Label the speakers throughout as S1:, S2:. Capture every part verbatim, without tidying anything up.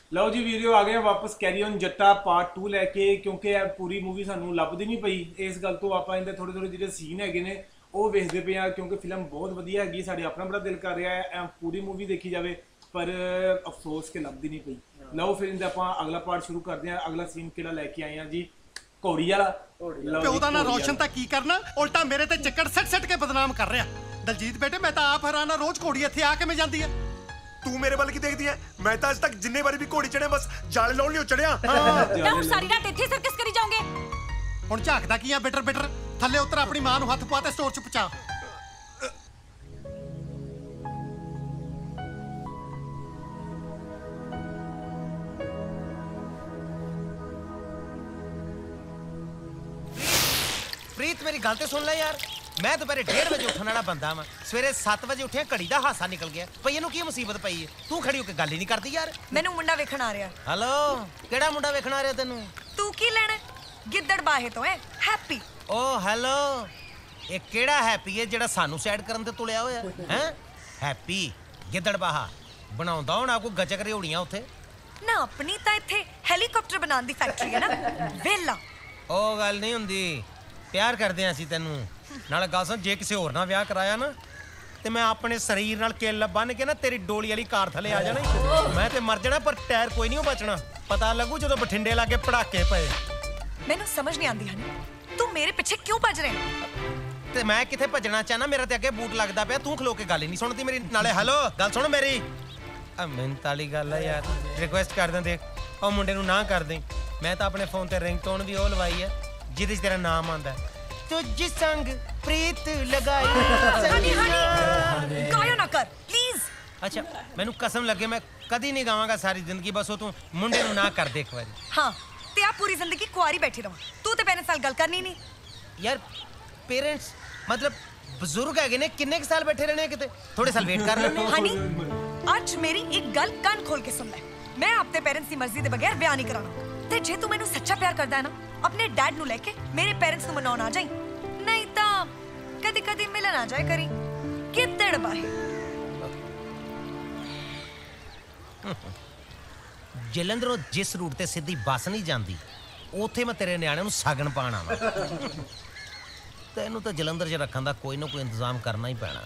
S1: लो जी video आ गए वापस Carry On Jatta part two लैके क्योंकि पूरी मूवी सानू लभदी नहीं पई इस गल तो आप इनके थोड़े थोड़े जो सीन है ने वो वेखते पे हैं क्योंकि फिल्म बहुत वधिया हैगी साडे अपना बड़ा दिल कर रहा है पूरी मूवी देखी जाए पर अफसोस के लभदी नहीं पई। लो फिर इनका आप अगला पार्ट शुरू करते हैं। अगला सीन किहड़ा लैके आए हैं जी घोड़ी वाला।
S2: प्यो दा ना रोशन तां की करना उल्टा मेरे ते चक्कर सट सट के बदनाम कर रहा। दलजीत बेटे मैं तां आप हैरान हां रोज घोड़ी इत्थे आके मैं जांदी है।
S3: तू मेरे वाल की देखदी है? मैं तो आज तक जिन्ने बारी भी घोड़ी चढ़े बस जाले लाउण लियो चढ़िया।
S4: ना हुण सारी रात इत्थे सर्कस करी जाओगे।
S2: हुण झाकदा की आ बिटर बिटर थल्ले उतर अपनी मां नूं हत्थ पा ते स्टोर च पहुंचा।
S5: प्रीत मेरी गल तो सुन ले यार, मैं दोपहर डेढ़ बजे उठने वाला बंदा वा, सवेरे सत्त बजे उठिया घड़ी का हासा निकल गया। भई इहनूं की मुसीबत पई है? तू खड़ी होके गल ही नहीं करदी यार।
S4: मैनू मुंडा वेखण आ रहा।
S5: हेलो केड़ा मुंडा वेखण आ रहा तैनूं?
S4: तू की लेना गिद्दड़ बाहे तो है हैप्पी।
S5: ओ हेलो ये केड़ा हैप्पी है जेड़ा सानू सैड करन ते तुलिया होया है? हैप्पी गिद्दड़ बाहा बनाउंदा होना कोई गचक रेहड़ियां उत्थे
S4: ना। अपनी तां इत्थे हेलीकॉप्टर बनाउण दी फैक्ट्री है ना वेला।
S5: ओ गल नहीं हुंदी, प्यार करदे ਆਂ ਅਸੀਂ ਤੈਨੂੰ। नाले गल सुन, जे किसी होर नाल विआह कराया ना ते मैं अपने शरीर नाल किल बन के ना तेरी डोली वाली कार थले आ जाना। मैं ते मर जाना पर टायर कोई नहीं बचना। पता लगू जदों बठिंडे लागे पड़ाके पए।
S4: मैनू समझ नहीं आंदी हनी तू मेरे पीछे क्यों भज रहे है?
S5: ते मैं किथे भजना चाहना, मेरा ते अगे बूट लगदा पिया, तू खलो के गल ही नहीं सुनदी मेरी। नाले हेलो गल सुन मेरी, आ मिन्नत वाली गल है यार, रिक्वेस्ट कर दें देख ओ मुंडे नूं ना कर दें। मैं तो अपने फोन ते रिंगटोन भी ओ लवाई है जिहदे च तेरा नाम आंदा है, तुझ संग प्रीत लगाई।
S4: हनी हनी गाया ना कर प्लीज।
S5: अच्छा मैनू कसम लगे मैं कदी नहीं गावांगा सारी जिंदगी, बस वो तू मुंडे नूं ना कर दे एक बारी।
S4: हाँ ते आप पूरी जिंदगी कुआरी बैठी रहो। तू ते पेरेंट्स नाल गल करनी नहीं
S5: यार। पेरेंट्स मतलब बुजुर्ग है ने, किन्ने साल बैठे रहने किते, थोड़े साल वेट कर लेने।
S4: हनी आज मेरी एक गल कान खोल के सुन ले, मैं अपने पेरेंट्स की मर्जी के बगैर ब्याह नहीं कराना। ते जे तू मैनू सच्चा प्यार करदा है ना अपने डैड नू लेके मेरे पेरेंट्स नू मनाउण आ जाई, नहीं तां कदी कदी मिलन आ जाए करी गिद्दड़ बाहे।
S5: जलंधरों जिस रूट ते सीधी बस नहीं जाती उत्थे मैं तेरे न्याणे नू सगन पाण आवां। तैनू तो जलंधर च रखण दा कोई ना कोई इंतजाम करना ही पैना।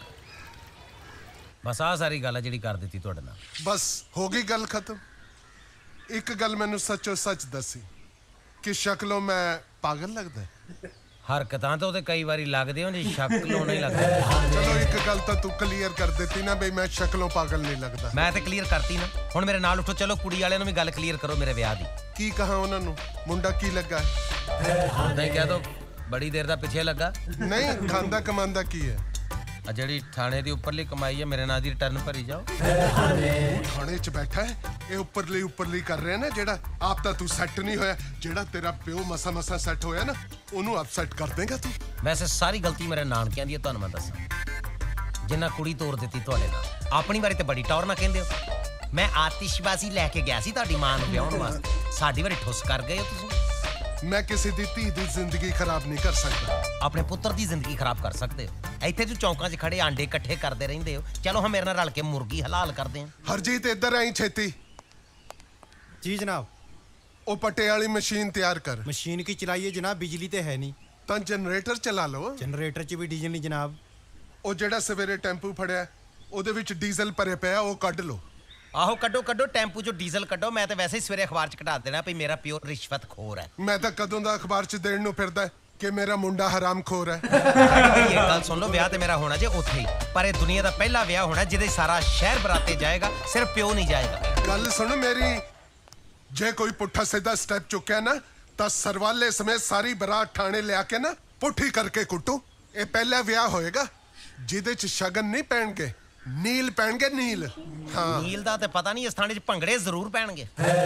S5: बस आ सारी गल है जिहड़ी कर दित्ती तुहाडे नाल।
S6: बस हो गई गल खत्म। एक गल मैनू सचो सच दसी कि शक्लों मैं पागल लगदा है?
S5: हरकतां तो ते कई बारी लगदे हो जी, शक्लों नहीं लगदे।
S6: चलो एक गल तो तू क्लीयर कर देती ना बई मैं शक्लों पागल नहीं लगदा।
S5: मैं ते क्लीयर करती ना, हुण मेरे नाल उठो, चलो कुड़ी वाले नूं भी गल क्लीयर करो मेरे विआह दी।
S6: की कहा उन्हां नूं मुंडा की लगा है?
S5: उदां ही कह दो बड़ी देर दा पिछे लगा।
S6: नहीं खांदा कमांदा की है?
S5: आ जिहड़ी थाने दी उपरली कमाई है मेरे नाल दी रिटर्न भरी जाओ।
S6: थाने च बैठा है ये उपरली उपरली कर रहे हैं ना, जेड़ा आप ता तू सेट नहीं होया, जेड़ा तेरा प्यो मसा मसा सेट होया ना ओनू अपसेट कर देगा तू।
S5: वैसे सारी गलती मेरे नानकियां दी है, तुहानू मैं दसां जिन्ना कुड़ी तोड़ दित्ती तुहाडे नाल। अपनी बारी ते बड़ी टौर ना कहंदे हो। मैं आतिशबाजी लैके गया सी तुहाडी मां नूं विआहण वास्ते, साडी बारी ठुस कर गए हो तुसीं।
S6: मैं किसी दी धी दी जिंदगी खराब नहीं कर सकता।
S5: अपने पुत्र दी जिंदगी खराब कर सकते हो। इत्थे तू चौंकां 'च खड़े आंडे इकट्ठे करते रहंदे हो। चलो हम मेरे नाल रल के मुर्गी हलाल करदे हैं।
S6: हरजीत इधर आई छेती।
S2: जी जनाब।
S6: ओ पट्टे वाली मशीन तैयार कर।
S2: मशीन की चलाइए जनाब, बिजली तो है नहीं।
S6: तां जनरेटर चला लो।
S2: जनरेटर च भी डीजल नहीं जनाब।
S6: ओ जेड़ा सवेरे टेंपू फड़िया ओदे विच डीजल भरे पिया ओ कढ लो।
S5: आहो कड्डो कड्डो टेंपू चो डीजल कड्डो। मैं तो वैसे ही सवेरे अखबार च कटा देना भई मेरा प्यो रिश्वत खोर है।
S6: मैं तो कदों दा अखबार च देण नूं फिरदा कि मेरा मुंडा हराम खोर है।
S5: ये गल सुन लो, ब्याह ते मेरा होना जे उत्थे ही, पर ये दुनिया दा पहला ब्याह होना जिहदे सारा शहर बराते जाएगा, सिर्फ प्यो नहीं जाएगा।
S6: गल सुन मेरी, जे कोई पुट्ठा सीधा स्टेप चुक्या ना तां सरवाले समेत सारी बरात ठाणे लिया के ना पुट्ठी करके कुटू। ये पहला ब्याह होएगा जिहदे च शगन नहीं पैणगे, नील पैणगे नील। हाँ
S5: नील दा ते पता नहीं, इस थाने च भंगड़े जरूर पैणगे।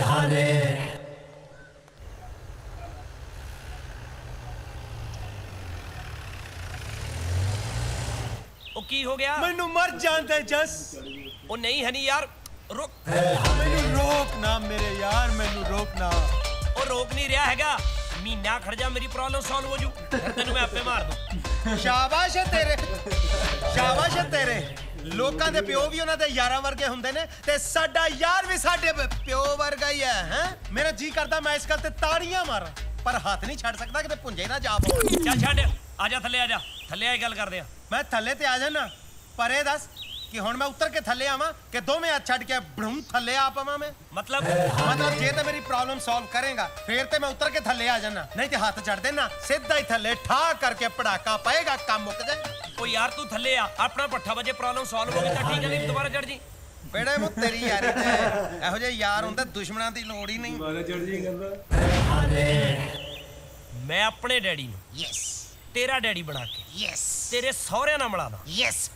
S7: ओ की हो गया?
S2: मैनू मर जांदे जस।
S7: ओ नहीं हनी यार रुक।
S2: मैनू रोक ना मेरे यार, मैनू रोक ना।
S7: ओ रोक नहीं रहा हैगा, महीना खड़ जा मेरी प्रॉब्लम सॉल्व हो जू, फिर तेनू मैं आपे मार दूं।
S2: शाबाश है तेरे, शाबाश है तेरे। लोकां दे प्यो भी उन्हां दे यारां वर्गे हुंदे ने ते साडा यार भी साडे प्यो वर्गा
S5: ਮੇਰਾ ਜੀ ਕਰਦਾ ਮੈਂ ਇਸ ਗੱਲ ਤੇ ਤਾੜੀਆਂ ਮਾਰਾਂ ਪਰ ਹੱਥ ਨਹੀਂ ਛੱਡ ਸਕਦਾ ਕਿਤੇ ਪੁੰਜੇ ਨਾ ਜਾ ਪਾਉਣ।
S7: ਚੱਲ ਛੱਡ ਆ ਜਾ ਥੱਲੇ ਆ ਜਾ ਥੱਲੇ ਆ ਗੱਲ ਕਰਦੇ ਆ।
S5: ਮੈਂ ਥੱਲੇ ਤੇ ਆ ਜਾਣਾ ਪਰ ਇਹ ਦੱਸ ਕਿ ਹੁਣ ਮੈਂ ਉੱਤਰ ਕੇ ਥੱਲੇ ਆਵਾਂ ਕਿ ਦੋਵੇਂ ਹੱਥ ਛੱਡ ਕੇ ਬੜੂੰ ਥੱਲੇ ਆ ਪਾਵਾਂ ਮੈਂ?
S7: ਮਤਲਬ
S5: ਮਤਲਬ ਜੇ ਤਾਂ ਮੇਰੀ ਪ੍ਰੋਬਲਮ ਸੋਲਵ ਕਰੇਗਾ ਫੇਰ ਤੇ ਮੈਂ ਉੱਤਰ ਕੇ ਥੱਲੇ ਆ ਜਾਣਾ, ਨਹੀਂ ਤੇ ਹੱਥ ਛੱਡ ਦੇਣਾ ਸਿੱਧਾ ਹੀ ਥੱਲੇ ਠਾ ਕਰਕੇ ਪੜਾਕਾ ਪਏਗਾ ਕੰਮ ਮੁੱਕ ਜਾਏ।
S7: ਉਹ ਯਾਰ ਤੂੰ ਥੱਲੇ ਆ ਆਪਣਾ ਪੱਠਾ ਵਜੇ ਪ੍ਰੋਬਲਮ ਸੋਲਵ ਹੋ ਗਈ ਤਾਂ ਠੀਕ ਹੈ ਨਹੀਂ ਦੁਬਾਰਾ ਚੜ ਜੀ।
S5: ਬੇੜੇ ਮੂੰ ਤੇਰੀ ਯਾਰੀ ਤੇ ਇਹੋ ਜਿਹੇ ਯਾਰ ਹੁੰਦੇ ਦੁਸ਼ਮਣਾਂ ਦੀ ਲੋੜ ਹੀ ਨਹੀਂ।
S1: ਦੁਬਾਰਾ ਚੜ ਜੀ ਕਹਿੰਦਾ
S7: ਮੈਂ ਆਪਣੇ ਡੈਡੀ ਨੂੰ
S5: ਯੈਸ
S7: ਤੇਰਾ ਡੈਡੀ ਬਣਾ ਕੇ
S5: ਯੈਸ
S7: ਤੇਰੇ ਸਹੁਰਿਆਂ ਨਾਲ ਮਿਲਾ ਦਾਂ।
S5: ਯੈਸ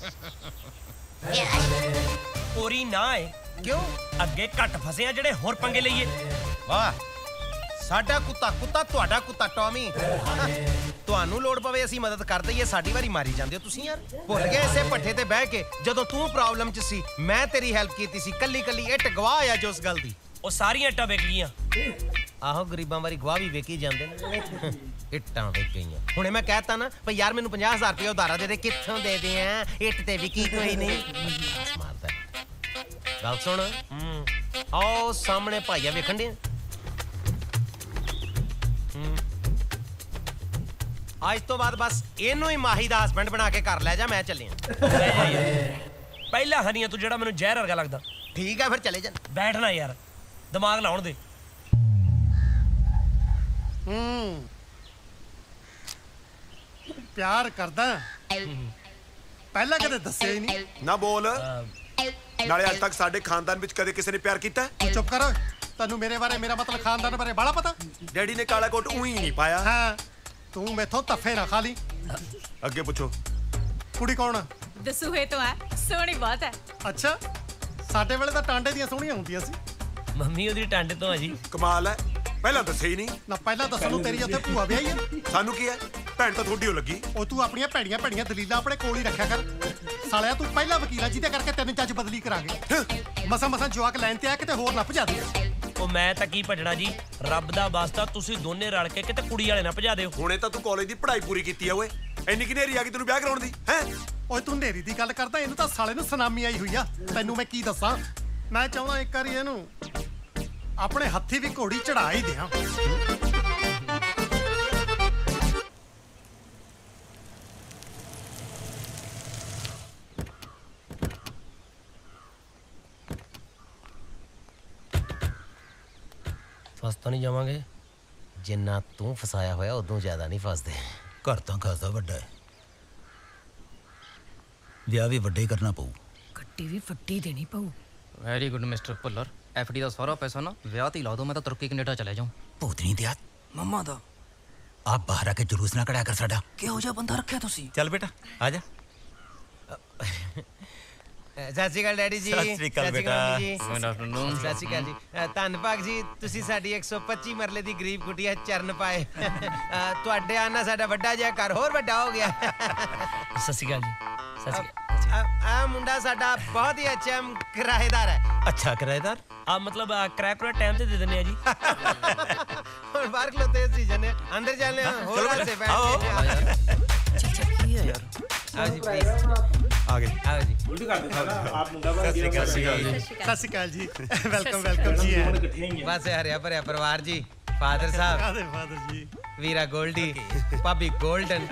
S7: ਪੂਰੀ ਨਾ ਏ
S5: ਕਿਉਂ?
S7: ਅੱਗੇ ਘੱਟ ਫਸੇ ਆ ਜਿਹੜੇ ਹੋਰ ਪੰਗੇ ਲਈਏ।
S5: ਵਾਹ ਸਾਡਾ ਕੁੱਤਾ ਕੁੱਤਾ ਤੁਹਾਡਾ ਕੁੱਤਾ ਟੌਮੀ। ਤੁਹਾਨੂੰ ਲੋੜ ਪਵੇ ਅਸੀਂ ਮਦਦ ਕਰ ਦਈਏ ਸਾਡੀ ਵਾਰੀ ਮਾਰੀ ਜਾਂਦੇ ਹੋ ਤੁਸੀਂ ਯਾਰ। ਭੁੱਲ ਗਏ ਇਸੇ ਪੱਠੇ ਤੇ ਬਹਿ ਕੇ ਜਦੋਂ ਤੂੰ ਪ੍ਰੋਬਲਮ 'ਚ ਸੀ ਮੈਂ ਤੇਰੀ ਹੈਲਪ ਕੀਤੀ ਸੀ ਕੱਲੀ ਕੱਲੀ ਇੱਟ ਗਵਾਹ ਆ ਜੋ ਉਸ ਗੱਲ ਦੀ।
S7: ਉਹ ਸਾਰੀਆਂ ਇੱਟਾਂ ਵਿਕ ਗਈਆਂ।
S5: ਆਹੋ ਗਰੀਬਾਂ ਵਾਰੀ ਗਵਾਹ ਵੀ ਵੇਖੀ ਜਾਂਦੇ ਨੇ। ਇੱਟਾਂ ਵਿਕ ਗਈਆਂ ਹੁਣੇ ਮੈਂ ਕਹਿਤਾ ਨਾ ਭਈ ਯਾਰ ਮੈਨੂੰ ਪੰਜਾਹ ਹਜ਼ਾਰ ਰੁਪਏ ਉਧਾਰਾ ਦੇ ਦੇ ਕਿੱਥੋਂ ਦੇ ਦੇ ਆ ਇੱਟ ਤੇ ਵਿਕੀ ਕੋਈ ਨਹੀਂ ਮਾਰਦਾ। ਗੱਲ ਸੁਣ ਆਓ ਸਾਹਮਣੇ ਭਾਈਆ ਵੇਖਣ ਦੇ ਅੱਜ ਤੋਂ ਬਾਅਦ ਬਸ ਇਹਨੂੰ ਹੀ ਮਾਹੀ ਦਾ ਹਸਬੈਂਡ ਬਣਾ ਕੇ ਕਰ ਲੈ ਜਾ ਮੈਂ ਚੱਲਿਆ।
S7: ਪਹਿਲਾ ਹਨੀਆ ਤੂੰ ਜਿਹੜਾ ਮੈਨੂੰ ਜ਼ਹਿਰ ਵਰਗਾ ਲੱਗਦਾ।
S5: ਠੀਕ ਆ ਫਿਰ ਚਲੇ ਜਾ।
S7: ਬੈਠਣਾ ਯਾਰ ਦਿਮਾਗ ਲਾਉਣ ਦੇ।
S2: ਹੂੰ ਪਿਆਰ ਕਰਦਾ ਪਹਿਲਾਂ ਕਦੇ ਦੱਸਿਆ ਹੀ ਨਹੀਂ।
S3: ਨਾ ਬੋਲ ਨਾਲੇ ਅੱਜ ਤੱਕ ਸਾਡੇ ਖਾਨਦਾਨ ਵਿੱਚ ਕਦੇ ਕਿਸੇ ਨੇ ਪਿਆਰ ਕੀਤਾ?
S2: ਚੁੱਪ ਕਰ ਤੈਨੂੰ ਮੇਰੇ ਬਾਰੇ ਮੇਰਾ ਮਤਲਬ ਖਾਨਦਾਨ ਬਾਰੇ ਬਾਲਾ ਪਤਾ।
S3: ਡੈਡੀ ਨੇ ਕਾਲਾ ਕੋਟ ਉਹੀ ਨਹੀਂ ਪਾਇਆ।
S2: ਹਾਂ ਤੂੰ ਮੈਥੋਂ ਤੱਫੇ ਨਾ ਖਾ ਲਈ।
S3: ਅੱਗੇ ਪੁੱਛੋ
S2: ਕੁੜੀ ਕੌਣ ਆ?
S8: ਦਸੂਹੇ ਤੋਂ ਹੈ ਸੋਹਣੀ ਬਹੁਤ ਹੈ।
S2: ਅੱਛਾ ਸਾਡੇ ਵੇਲੇ ਤਾਂ ਟਾਂਡੇ ਦੀਆਂ ਸੋਹਣੀਆਂ ਹੁੰਦੀਆਂ ਸੀ।
S7: ਮੰਮੀ ਉਹਦੀ ਟਾਂਡੇ ਤੋਂ ਆ ਜੀ।
S3: ਕਮਾਲ ਹੈ ਪਹਿਲਾਂ ਦੱਸਿਆ ਹੀ ਨਹੀਂ।
S2: ਨਾ ਪਹਿਲਾਂ ਦੱਸਣ ਨੂੰ ਤੇਰੀ ਉੱਥੇ ਭੂਆ ਵਿਆਹੀ ਆ।
S3: ਸਾਨੂੰ ਕੀ ਹੈ ਭੈਣ ਤਾਂ ਤੁਹਾਡੀ ਓ ਲੱਗੀ।
S2: ਉਹ ਤੂੰ ਆਪਣੀਆਂ ਭੈੜੀਆਂ ਭੈੜੀਆਂ ਦਲੀਲਾਂ ਆਪਣੇ ਕੋਲ ਹੀ ਰੱਖਿਆ ਕਰ। ਸਾਲਿਆ ਤੂੰ ਪਹਿਲਾ ਵਕੀਲ ਆ ਜਿਹਦੇ ਕਰਕੇ ਤੈਨੂੰ ਜੱਜ ਬਦਲੀ ਕਰਾਂਗੇ। ਮਸਾਂ ਮਸਾਂ ਜਵਾਕ ਲਾਈਨ ਤੇ ਆ ਕਿਤੇ ਹੋਰ ਨਾ ਭਜਾ ਦੇ।
S7: ਉਹ ਮੈਂ ਤਾਂ ਕੀ ਭੱਜਣਾ ਜੀ ਰੱਬ ਦਾ ਵਾਸਤਾ ਤੁਸੀਂ ਦੋਨੇ ਰਲ ਕੇ ਕਿਤੇ ਕੁੜੀ ਵਾਲੇ ਨਾ ਭਜਾ ਦਿਓ।
S3: ਹੁਣੇ ਤਾਂ ਤੂੰ ਕਾਲਜ ਦੀ ਪੜ੍ਹਾਈ ਪੂਰੀ ਕੀਤੀ ਆ ਓਏ ਇੰਨੀ ਕਿ ਨੇਰੀ ਆ ਗਈ ਤੈਨੂੰ ਵਿਆਹ ਕਰਾਉਣ ਦੀ ਹੈ।
S2: ਓਏ ਤੂੰ ਨੇਰੀ ਦੀ ਗੱਲ ਕਰਦਾ ਇਹਨੂੰ ਤਾਂ ਸਾਲੇ ਨੂੰ ਸੁਨਾਮੀ ਆਈ ਹੋਈ ਆ। ਤੈਨੂੰ ਮੈਂ ਕੀ ਦੱਸਾਂ ਮੈਂ ਚਾਹੁੰਦਾ ਇੱਕ ਵਾਰੀ ਇਹਨੂੰ ਆਪਣੇ ਹੱਥੀ ਵੀ ਘੋੜੀ ਚੜਾ ਹੀ ਦਿਆਂ।
S5: ਫਸ ਤਾਂ ਨਹੀਂ ਜਾਵਾਂਗੇ ਜਿੰਨਾ ਤੂੰ ਫਸਾਇਆ ਹੋਇਆ ਉਦੋਂ ਜ਼ਿਆਦਾ ਨਹੀਂ ਫਸਦੇ।
S9: ਘਰ ਤਾਂ ਖਾਸਾ ਵੱਡਾ ਹੈ ਵਿਆਹ ਵੀ ਵੱਡਾ ਹੀ ਕਰਨਾ ਪਊ।
S8: ਗੱਡੀ ਵੀ ਫੱਟੀ ਦੇਣੀ ਪਊ।
S10: Very good mister Bhullar FD ਦਾ ਸਾਰਾ ਪੈਸਾ ਨਾ ਵਿਆਹ ਤੇ ਲਾ ਦੋ ਮੈਂ ਤਾਂ ਤੁਰਕੀ ਕੈਨੇਡਾ ਚਲੇ ਜਾਊਂ।
S9: ਭੂਤਨੀ ਦਿਆ
S10: ਮੰਮਾ ਦਾ
S9: ਆਪ ਬਾਹਰ ਆ ਕੇ ਜਲੂਸ ਨਾ ਕਢਾਇਆ ਕਰ ਸਾਡਾ।
S10: ਕਿਹੋ ਜਿਹਾ ਬੰਦਾ ਰੱਖਿਆ ਤੁਸੀਂ?
S9: ਚੱਲ ਬੇਟਾ ਆ ਜਾ।
S5: ਸਤਿ ਸ਼੍ਰੀ ਅਕਾਲ ਡੈਡੀ ਜੀ।
S9: ਸਤਿ ਸ਼੍ਰੀ ਅਕਾਲ ਬੇਟਾ।
S10: Good afternoon.
S5: ਸਤਿ ਸ਼੍ਰੀ ਅਕਾਲ ਜੀ। ਅ, ਧੰਨ ਭਾਗ ਜੀ ਤੁਸੀਂ ਸਾਡੀ ਇੱਕ ਸੌ ਪੱਚੀ ਮਰਲੇ ਦੀ ਗਰੀਬ ਕੁਟੀਆ ਚਰਨ ਪਾਏ। ਅ, ਤੁਹਾਡੇ ਆਣਾ ਸਾਡਾ ਵੱਡਾ ਜਿਹਾ ਘਰ ਹੋਰ ਵੱਡਾ ਹੋ ਗਿਆ।
S7: ਸਤਿ ਸ਼੍ਰੀ ਅਕਾਲ ਜੀ। ਸਤਿ ਸ਼੍ਰੀ ਅਕਾਲ।
S5: ਆ ਮੁੰਡਾ ਸਾਡਾ ਬਹੁਤ ਹੀ ਅੱਛਾ ਕਿਰਾਏਦਾਰ ਹੈ।
S9: ਅੱਛਾ ਕਿਰਾਏਦਾਰ
S7: ਆ ਮਤਲਬ ਕਿਰਾਇਆ ਪੂਰਾ ਟਾਈਮ ਤੇ ਦੇ ਦਿੰਦੇ ਆ ਜੀ।
S5: ਹੁਣ ਬਾਹਰ ਖਲੋਤੇ ਸੀਜ਼ਨ ਹੈ ਅੰਦਰ ਚੱਲਨੇ ਆ ਹੋਰ ਹਾਸੇ ਬੈਠ
S10: ਕੀ ਹੈ ਯਾਰ?
S5: ਆਓ ਜੀ ਪਲੀਜ਼
S3: ਆ ਗਏ
S5: ਆਓ ਜੀ।
S1: ਉਲਟ ਕਰ ਦਿੱਤਾ ਨਾ ਆਪ ਮੁੰਡਾ ਬਣ ਗਿਆ।
S2: ਸਤਿ ਸ਼੍ਰੀ ਅਕਾਲ ਜੀ ਵੈਲਕਮ ਵੈਲਕਮ ਜੀ ਹੈ।
S1: ਇਕੱਠੇ ਹੀ ਆ।
S5: ਬਸ ਹਰਿਆ ਭਰਿਆ ਪਰਿਵਾਰ ਜੀ। ਫਾਦਰ ਸਾਹਿਬ
S2: ਕਾਦੇ ਫਾਦਰ ਜੀ
S5: ਵੀਰਾ ਗੋਲਡੀ ਭਾਬੀ ਗੋਲਡਨ।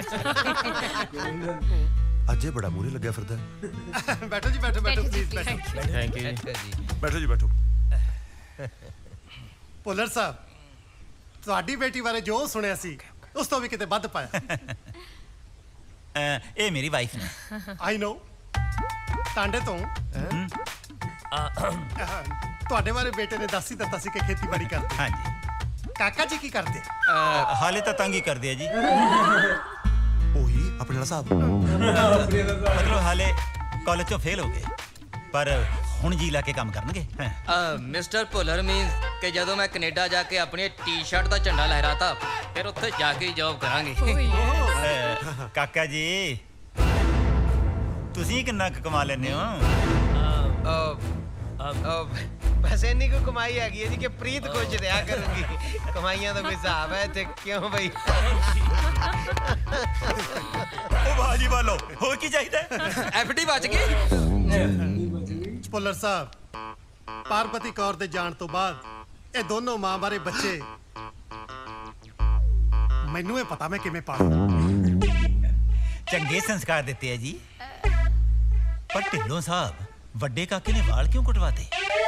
S3: ਅੱਜ ਇਹ ਬੜਾ ਮੂਹਰੇ ਲੱਗਿਆ ਫਿਰਦਾ।
S2: ਬੈਠੋ ਜੀ ਬੈਠੋ ਬੈਠੋ ਪਲੀਜ਼ ਬੈਠੋ।
S10: Thank you.
S5: ਅੱਛਾ ਜੀ
S3: ਬੈਠੋ ਜੀ ਬੈਠੋ।
S2: ਭੁੱਲਰ ਸਾਹਿਬ ਤੁਹਾਡੀ ਬੇਟੀ ਬਾਰੇ ਜੋ ਸੁਣਿਆ ਸੀ ਉਸ ਤੋਂ ਵੀ ਕਿਤੇ ਵੱਧ ਪਾਇਆ।
S9: ਇਹ ਮੇਰੀ ਵਾਈਫ ਨੇ।
S2: ਆਈ ਨੋ ਟਾਂਡੇ ਤੋਂ ਤੁਹਾਡੇ ਬਾਰੇ ਬੇਟੇ ਨੇ ਦੱਸ ਹੀ ਦਿੱਤਾ ਸੀ ਕਿ ਖੇਤੀਬਾੜੀ ਕਰਦੇ।
S9: ਹਾਂਜੀ
S2: ਕਾਕਾ ਜੀ ਕੀ ਕਰਦੇ?
S9: ਹਾਲੇ ਤਾਂ ਤੰਗ ਹੀ ਕਰਦੇ ਆ ਜੀ।
S3: ਉਹੀ ਆਪਣੇ ਵਾਲਾ ਸਾਹਿਬ
S9: ਮਤਲਬ ਹਾਲੇ ਕਾਲਜ ਚੋਂ ਫੇਲ ਹੋ ਗਏ ਪਰ ਹੁਣ ਜੀ ਲਾ ਕੇ ਕੰਮ ਕਰਨਗੇ।
S10: ਮਿਸਟਰ ਭੁੱਲਰ ਮੀਨਸ ਕਿ ਜਦੋਂ ਮੈਂ ਕੈਨੇਡਾ ਜਾ ਕੇ ਆਪਣੀ ਟੀ-ਸ਼ਰਟ ਦਾ ਝੰਡਾ ਲਹਿਰਾਤਾ ਫਿਰ ਉੱਥੇ ਜਾ ਕੇ ਜੌਬ ਕਰਾਂਗੇ।
S9: ਅਹ, ਕਾਕਾ ਜੀ ਤੁਸੀਂ ਕਿੰਨਾ ਕੁ ਕਮਾ ਲੈਂਦੇ ਹੋ?
S5: ਬਸ ਇੰਨੀ ਕੁ ਕਮਾਈ ਹੈਗੀ ਹੈ ਜੀ ਕਿ ਪ੍ਰੀਤ ਖੁਸ਼ ਰਿਹਾ ਕਰੂੰਗੀ। ਕਮਾਈਆਂ ਦਾ ਕੋਈ ਹਿਸਾਬ ਹੈ ਤੇ ਕਿਉਂ ਬਈ?
S9: ਉਹ ਬਾਜੀ ਵਾਲੋ ਹੋਰ ਕੀ ਚਾਹੀਦਾ?
S10: ਐਫਡੀ ਬਚ ਗਈ।
S2: ਭੁੱਲਰ ਸਾਹਿਬ ਪਾਰਵਤੀ ਕੌਰ ਦੇ ਜਾਣ ਤੋਂ ਬਾਅਦ ਇਹ ਦੋਨੋਂ ਮਾਂ ਬਾਰੇ ਬੱਚੇ ਮੈਨੂੰ ਇਹ ਪਤਾ ਮੈਂ ਕਿਵੇਂ ਪਾਲਾਂ।
S9: ਚੰਗੇ ਸੰਸਕਾਰ ਦਿੱਤੇ ਆ ਜੀ। ਪਰ ਢਿੱਲੋਂ ਸਾਹਿਬ ਵੱਡੇ ਕਾਕੇ ਨੇ ਵਾਲ ਕਿਉਂ ਕਟਵਾਤੇ?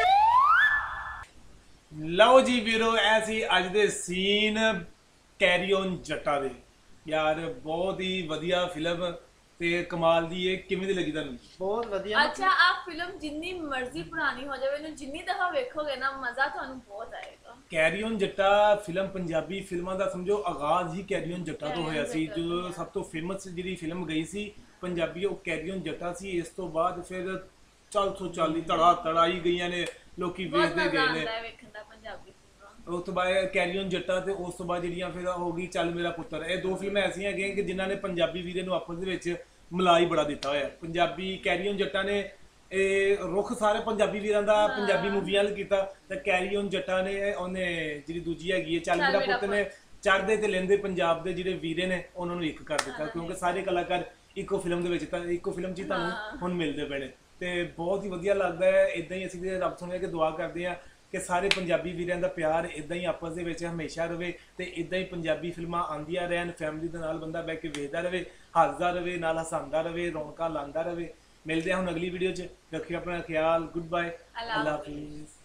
S1: ਲਓ ਜੀ ਵੀਰੋ, ਐਸੀ ਅੱਜ ਦੇ ਸੀਨ ਕੈਰੀ ਔਨ ਜੱਟਾ ਦੇ। ਯਾਰ ਬਹੁਤ ਹੀ ਵਧੀਆ ਫਿਲਮ ਤੇ ਕਮਾਲ ਦੀ। ਇਹ ਕਿਵੇਂ ਦੀ ਲੱਗੀ ਤੁਹਾਨੂੰ?
S11: ਬਹੁਤ ਵਧੀਆ।
S12: ਅੱਛਾ, ਆਪ ਫਿਲਮ ਜਿੰਨੀ ਮਰਜ਼ੀ ਪੁਰਾਣੀ ਹੋ ਜਾਵੇ ਇਹਨੂੰ ਜਿੰਨੀ ਦਫਾ ਵੇਖੋਗੇ ਨਾ ਮਜ਼ਾ ਤੁਹਾਨੂੰ ਬਹੁਤ ਆਏਗਾ।
S1: Carry On Jatta film Punjabi ਫਿਲਮਾਂ ਦਾ ਸਮਝੋ ਆਗਾਜ਼ ਹੀ ਕੈਰੀ ਔਨ ਜੱਟਾ ਤੋਂ ਹੋਇਆ ਸੀ। ਜੋ ਸਭ ਤੋਂ ਫੇਮਸ ਜਿਹੜੀ ਫਿਲਮ ਗਈ ਸੀ ਪੰਜਾਬੀ ਉਹ ਕੈਰੀ ਔਨ ਜੱਟਾ ਸੀ। ਇਸ ਤੋਂ ਬਾਅਦ ਫਿਰ ਚਾਰ ਸੌ ਚਾਲੀ ਧੜਾ ਧੜਾਈ ਗਈਆਂ ਨੇ, ਲੋਕੀ ਵੇਖਦੇ ਗਏ ਨੇ। ਉਸ ਤੋਂ ਬਾਅਦ ਕੈਰੀ ਔਨ ਜੱਟਾ ਤੇ ਉਸ ਤੋਂ ਬਾਅਦ ਜਿਹੜੀਆਂ ਫਿਰ ਹੋ ਗਈ ਚੱਲ ਮੇਰਾ ਪੁੱਤਰ। ਇਹ ਦੋ ਫਿਲਮਾਂ ਐਸੀਆਂ ਹੈਗੀਆਂ ਕਿ ਜਿਨ੍ਹਾਂ ਨੇ ਪੰਜਾਬੀ ਵੀਰੇ ਨੂੰ ਆਪਸ ਦੇ ਵਿੱਚ ਮਿਲਾਈ ਬੜਾ ਦਿੱਤਾ ਹੋਇਆ। ਪੰਜਾਬੀ ਕੈਰੀ ਔਨ ਜੱਟਾ ਨੇ ਇਹ ਰੁੱਖ ਸਾਰੇ ਪੰਜਾਬੀ ਵੀਰਾਂ ਦਾ ਪੰਜਾਬੀ ਮੂਵੀਆਂ ਵੱਲ ਕੀਤਾ ਤੇ ਕੈਰੀ ਔਨ ਜੱਟਾ ਨੇ ਉਹਨੇ ਜਿਹੜੀ ਦੂਜੀ ਹੈਗੀ ਹੈ ਚੱਲ ਮੇਰਾ ਪੁੱਤ ਨੇ ਚੜ੍ਹਦੇ ਤੇ ਲੈਂਦੇ ਪੰਜਾਬ ਦੇ ਜਿਹੜੇ ਵੀਰੇ ਨੇ ਉਹਨਾਂ ਨੂੰ ਇੱਕ ਕਰ ਦਿੱਤਾ। ਕਿਉਂਕਿ ਸਾਰੇ ਕਲਾਕਾਰ ਇੱਕੋ ਫਿਲਮ ਦੇ ਵਿੱਚ ਤਾਂ ਇੱਕੋ ਫਿਲਮ 'ਚ ਹੀ ਤੁਹਾਨੂੰ ਹੁਣ ਮਿਲਦੇ ਪਏ ਨੇ ਤੇ ਬਹੁਤ ਹੀ ਵਧੀਆ ਲੱਗਦਾ ਹੈ। ਇਦਾਂ ਹੀ ਅਸੀਂ ਵੀ ਰੱਬ ਸੁਣਿਆ ਕਿ ਦੁਆ ਕਰਦੇ ਹਾਂ ਕਿ ਸਾਰੇ ਪੰਜਾਬੀ ਵੀਰਾਂ ਦਾ ਪਿਆਰ ਇਦਾਂ ਹੀ ਆਪਸ ਦੇ ਵਿੱਚ ਹਮੇਸ਼ਾ ਰਵੇ ਤੇ ਇਦਾਂ ਹੀ ਪੰਜਾਬੀ ਫਿਲਮਾਂ ਆਉਂਦੀਆਂ ਰਹਿਣ। ਫੈਮਿਲੀ ਦੇ ਨਾਲ ਬੰਦਾ ਬਹਿ ਕੇ ਵੇਖਦਾ ਰਵੇ, ਹੱਸਦਾ ਰਵੇ, ਨਾਲ ਹਸਾਉਂਦਾ ਰਵੇ, ਰੌਣਕਾਂ ਲਾਉਂਦਾ ਰਵੇ। ਮਿਲਦੇ ਹਾਂ ਹੁਣ ਅਗਲੀ ਵੀਡੀਓ 'ਚ। ਰੱਖਿਓ ਆਪਣਾ ਖਿਆਲ। Goodbye. ਅੱਲਾ ਹਾਫਿਜ਼।